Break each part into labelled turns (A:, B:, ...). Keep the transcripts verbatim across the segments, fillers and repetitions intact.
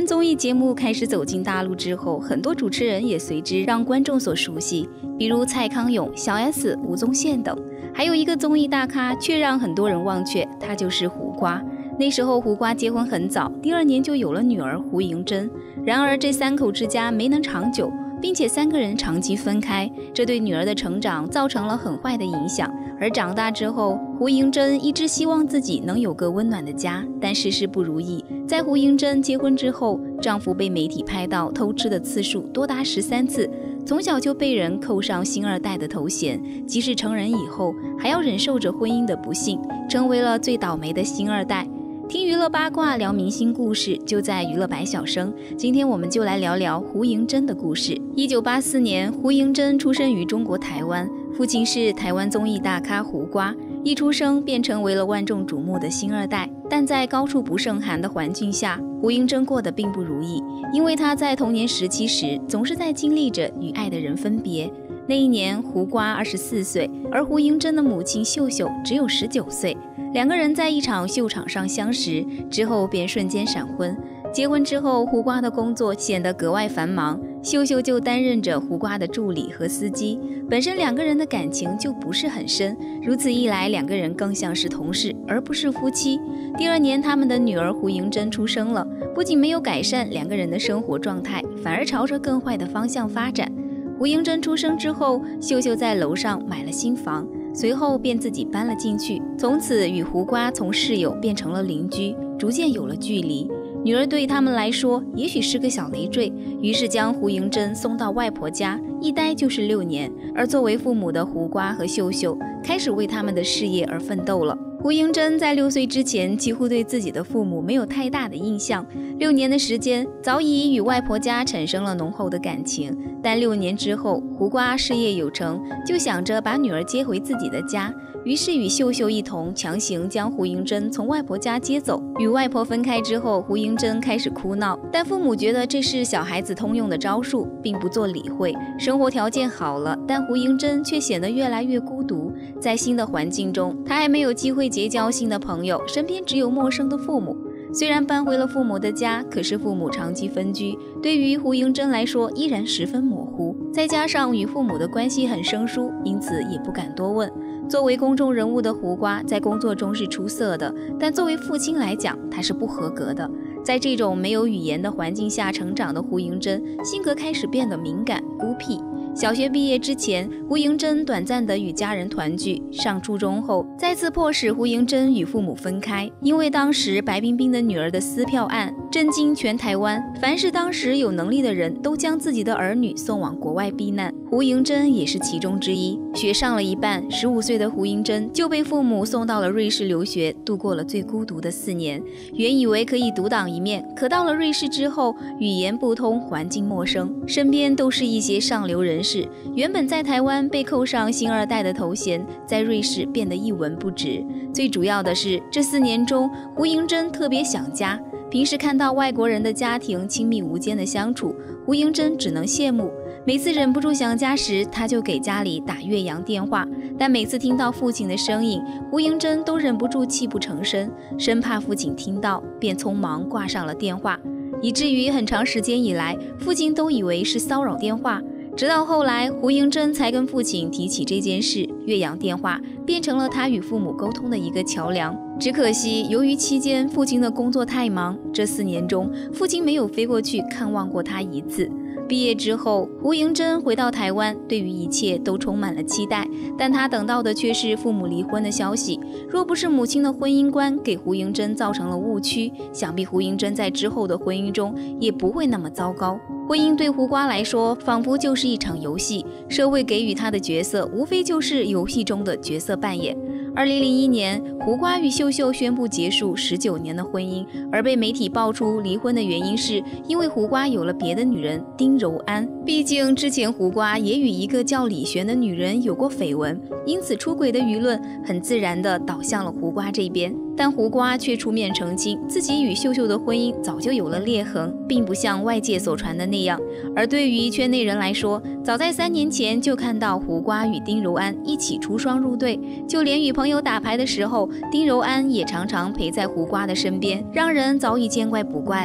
A: 综艺节目开始走进大陆之后，很多主持人也随之让观众所熟悉，比如蔡康永、小 S、吴宗宪等。还有一个综艺大咖却让很多人忘却，他就是胡瓜。那时候胡瓜结婚很早，第二年就有了女儿胡盈珍。然而这三口之家没能长久，并且三个人长期分开，这对女儿的成长造成了很坏的影响。而长大之后，胡盈珍一直希望自己能有个温暖的家，但事事不如意。在胡盈珍结婚之后，丈夫被媒体拍到偷吃的次数多达十三次，从小就被人扣上星二代的头衔，即使成人以后，还要忍受着婚姻的不幸，成为了最倒霉的星二代。听娱乐八卦，聊明星故事，就在娱乐百晓生。今天我们就来聊聊胡盈珍的故事。一九八四年，胡盈珍出生于中国台湾，父亲是台湾综艺大咖胡瓜，一出生便成为了万众瞩目的星二代。但在高处不胜寒的环境下，胡盈珍过得并不如意，因为她在童年时期时总是在经历着与爱的人分别。那一年，胡瓜二十四岁，而胡盈珍的母亲秀秀只有十九岁。两个人在一场秀场上相识，之后便瞬间闪婚。结婚之后，胡瓜的工作显得格外繁忙，秀秀就担任着胡瓜的助理和司机。本身两个人的感情就不是很深，如此一来，两个人更像是同事，而不是夫妻。第二年，他们的女儿胡盈珍出生了，不仅没有改善两个人的生活状态，反而朝着更坏的方向发展。胡盈珍出生之后，秀秀在楼上买了新房，随后便自己搬了进去，从此与胡瓜从室友变成了邻居，逐渐有了距离。女儿对他们来说也许是个小累赘，于是将胡盈珍送到外婆家，一待就是六年。而作为父母的胡瓜和秀秀开始为他们的事业而奋斗了。胡盈珍在六岁之前几乎对自己的父母没有太大的印象，六年的时间早已与外婆家产生了浓厚的感情。但六年之后，胡瓜事业有成，就想着把女儿接回自己的家，于是与秀秀一同强行将胡盈珍从外婆家接走。与外婆分开之后，胡盈珍开始哭闹，但父母觉得这是小孩子通用的招数，并不做理会。生活条件好了，但胡盈珍却显得越来越孤独。在新的环境中，她还没有机会结交新的朋友，身边只有陌生的父母。虽然搬回了父母的家，可是父母长期分居，对于胡盈珍来说依然十分模糊。再加上与父母的关系很生疏，因此也不敢多问。作为公众人物的胡瓜在工作中是出色的，但作为父亲来讲，他是不合格的。在这种没有语言的环境下成长的胡盈珍，性格开始变得敏感孤僻。小学毕业之前，胡盈珍短暂地与家人团聚。上初中后，再次迫使胡盈珍与父母分开，因为当时白冰冰的女儿的撕票案震惊全台湾，凡是当时有能力的人都将自己的儿女送往国外避难，胡盈珍也是其中之一。学上了一半，十五岁的胡盈珍就被父母送到了瑞士留学，度过了最孤独的四年。原以为可以独当一面，可到了瑞士之后，语言不通，环境陌生，身边都是一些上流人士。原本在台湾被扣上星二代的头衔，在瑞士变得一文不值。最主要的是，这四年中，胡盈珍特别想家。平时看到外国人的家庭亲密无间的相处，胡盈珍只能羡慕。每次忍不住想家时，他就给家里打越洋电话，但每次听到父亲的声音，胡盈珍都忍不住泣不成声，生怕父亲听到，便匆忙挂上了电话，以至于很长时间以来，父亲都以为是骚扰电话。直到后来，胡盈珍才跟父亲提起这件事，越洋电话变成了他与父母沟通的一个桥梁。只可惜，由于期间父亲的工作太忙，这四年中，父亲没有飞过去看望过他一次。毕业之后，胡盈珍回到台湾，对于一切都充满了期待，但她等到的却是父母离婚的消息。若不是母亲的婚姻观给胡盈珍造成了误区，想必胡盈珍在之后的婚姻中也不会那么糟糕。婚姻对胡瓜来说，仿佛就是一场游戏，社会给予他的角色，无非就是游戏中的角色扮演。二零零一年，胡瓜与秀秀宣布结束十九年的婚姻，而被媒体爆出离婚的原因是因为胡瓜有了别的女人丁柔安。毕竟之前胡瓜也与一个叫李璇的女人有过绯闻，因此出轨的舆论很自然地倒向了胡瓜这边。但胡瓜却出面澄清，自己与秀秀的婚姻早就有了裂痕，并不像外界所传的那样。而对于圈内人来说，早在三年前就看到胡瓜与丁柔安一起出双入对，就连与朋友打牌的时候，丁柔安也常常陪在胡瓜的身边，让人早已见怪不怪了。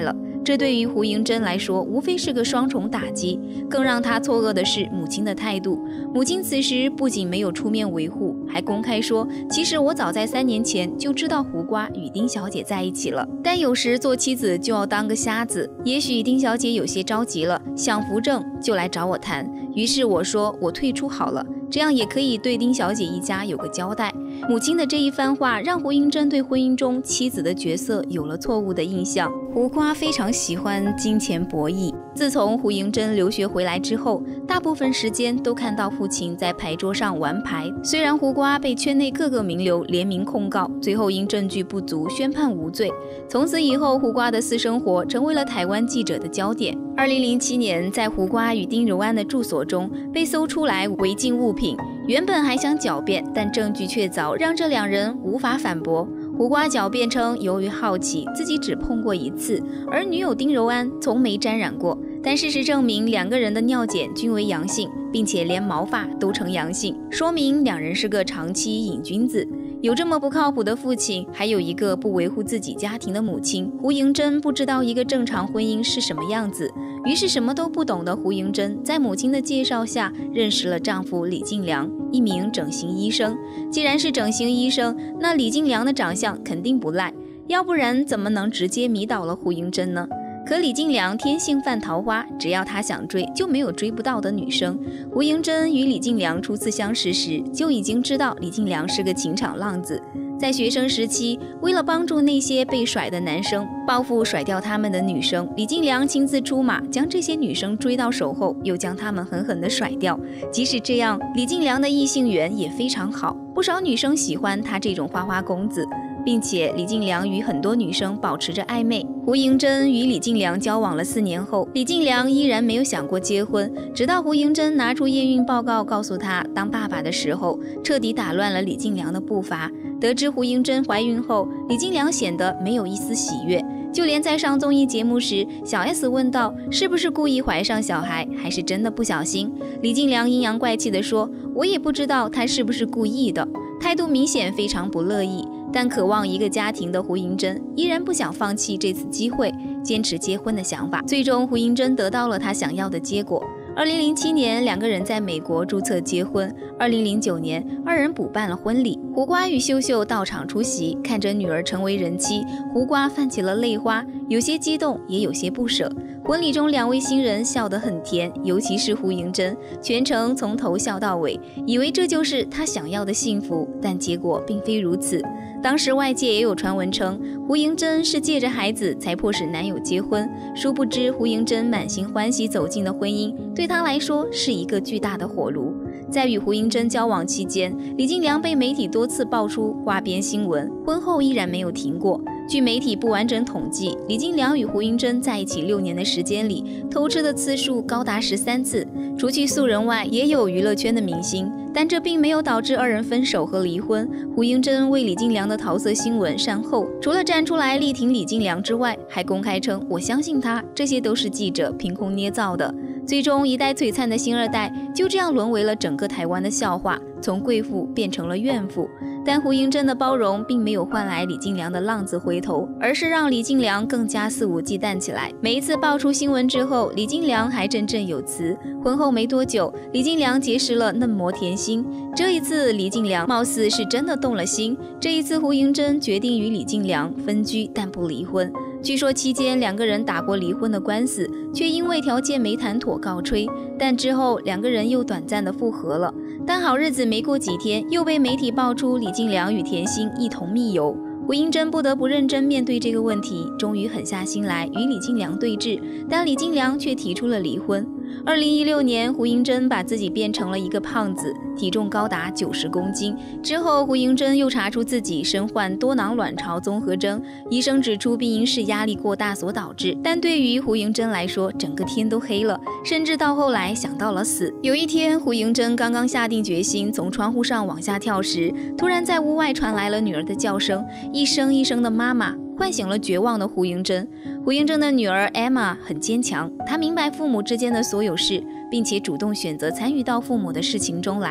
A: 这对于胡迎珍来说无非是个双重打击。更让她错愕的是母亲的态度。母亲此时不仅没有出面维护，还公开说，其实我早在三年前就知道胡瓜与丁小姐在一起了，但有时做妻子就要当个瞎子。也许丁小姐有些着急了，想扶正就来找我谈，于是我说我退出好了，这样也可以对丁小姐一家有个交代。母亲的这一番话让胡迎珍对婚姻中妻子的角色有了错误的印象。胡瓜非常喜欢金钱博弈，自从胡迎珍留学回来之后，大部分时间都看到父亲在牌桌上玩牌。虽然胡瓜被圈内各个名流联名控告，最后因证据不足宣判无罪。从此以后，胡瓜的私生活成为了台湾记者的焦点。二零零七年，在胡瓜与丁柔安的住所中被搜出来违禁物品，原本还想狡辩，但证据确凿，让这两人无法反驳。胡瓜狡辩称，由于好奇，自己只碰过一次，而女友丁柔安从没沾染过。但事实证明，两个人的尿检均为阳性，并且连毛发都呈阳性，说明两人是个长期瘾君子。有这么不靠谱的父亲，还有一个不维护自己家庭的母亲，胡迎珍不知道一个正常婚姻是什么样子。于是什么都不懂的胡迎珍在母亲的介绍下认识了丈夫李进良，一名整形医生。既然是整形医生，那李进良的长相肯定不赖，要不然怎么能直接迷倒了胡迎珍呢？可李进良天性犯桃花，只要他想追，就没有追不到的女生。胡迎珍与李进良初次相识时，就已经知道李进良是个情场浪子。在学生时期，为了帮助那些被甩的男生报复甩掉他们的女生，李进良亲自出马，将这些女生追到手后，又将他们狠狠地甩掉。即使这样，李进良的异性缘也非常好，不少女生喜欢他这种花花公子，并且李进良与很多女生保持着暧昧。胡迎珍与李进良交往了四年后，李进良依然没有想过结婚，直到胡迎珍拿出验孕报告告诉他当爸爸的时候，彻底打乱了李进良的步伐。得知胡迎珍怀孕后，李进良显得没有一丝喜悦，就连在上综艺节目时，小 S 问道是不是故意怀上小孩，还是真的不小心，李进良阴阳怪气地说，我也不知道他是不是故意的，态度明显非常不乐意。但渴望一个家庭的胡迎珍依然不想放弃这次机会，坚持结婚的想法。最终胡迎珍得到了她想要的结果。二零零七年，两个人在美国注册结婚。二零零九年，二人补办了婚礼。胡瓜与秀秀到场出席，看着女儿成为人妻，胡瓜泛起了泪花，有些激动，也有些不舍。婚礼中，两位新人笑得很甜，尤其是胡迎珍，全程从头笑到尾，以为这就是她想要的幸福，但结果并非如此。当时外界也有传闻称，胡迎珍是借着孩子才迫使男友结婚，殊不知胡迎珍满心欢喜走进的婚姻，对她来说是一个巨大的火炉。在与胡迎珍交往期间，李进良被媒体多次爆出花边新闻，婚后依然没有停过。据媒体不完整统计，李进良与胡迎珍在一起六年的时间里，偷吃的次数高达十三次。除去素人外，也有娱乐圈的明星，但这并没有导致二人分手和离婚。胡迎珍为李进良的桃色新闻善后，除了站出来力挺李进良之外，还公开称我相信他，这些都是记者凭空捏造的。最终，一代璀璨的星二代就这样沦为了整个台湾的笑话，从贵妇变成了怨妇。但胡迎珍的包容并没有换来李进良的浪子回头，而是让李进良更加肆无忌惮起来。每一次爆出新闻之后，李进良还振振有词。婚后没多久，李进良结识了嫩模甜心。这一次，李进良貌似是真的动了心。这一次，胡迎珍决定与李进良分居，但不离婚。据说期间两个人打过离婚的官司，却因为条件没谈妥告吹，但之后两个人又短暂的复合了。但好日子没过几天，又被媒体爆出李进良与甜心一同密游。胡迎珍不得不认真面对这个问题，终于狠下心来与李进良对峙，但李进良却提出了离婚。二零一六年，胡迎珍把自己变成了一个胖子，体重高达九十公斤。之后，胡迎珍又查出自己身患多囊卵巢综合征，医生指出病因是压力过大所导致。但对于胡迎珍来说，整个天都黑了，甚至到后来想到了死。有一天，胡迎珍刚刚下定决心从窗户上往下跳时，突然在屋外传来了女儿的叫声，一声一声的妈妈，唤醒了绝望的胡迎珍。胡迎珍的女儿 Emma 很坚强，她明白父母之间的所有事，并且主动选择参与到父母的事情中来。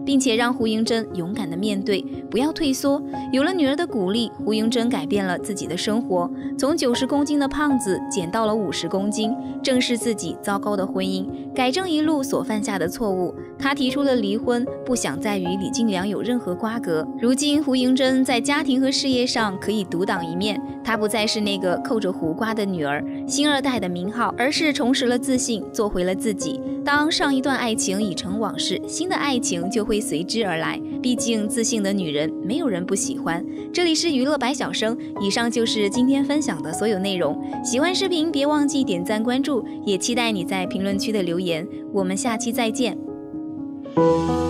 A: 并且让胡英珍勇敢地面对，不要退缩。有了女儿的鼓励，胡英珍改变了自己的生活，从九十公斤的胖子减到了五十公斤，正视自己糟糕的婚姻，改正一路所犯下的错误。她提出了离婚，不想再与李进良有任何瓜葛。如今胡英珍在家庭和事业上可以独当一面，她不再是那个扣着胡瓜的女儿、星二代的名号，而是重拾了自信，做回了自己。当上一段爱情已成往事，新的爱情就会随之而来。毕竟自信的女人没有人不喜欢。这里是娱乐百晓生，以上就是今天分享的所有内容。喜欢视频别忘记点赞关注，也期待你在评论区的留言。我们下期再见。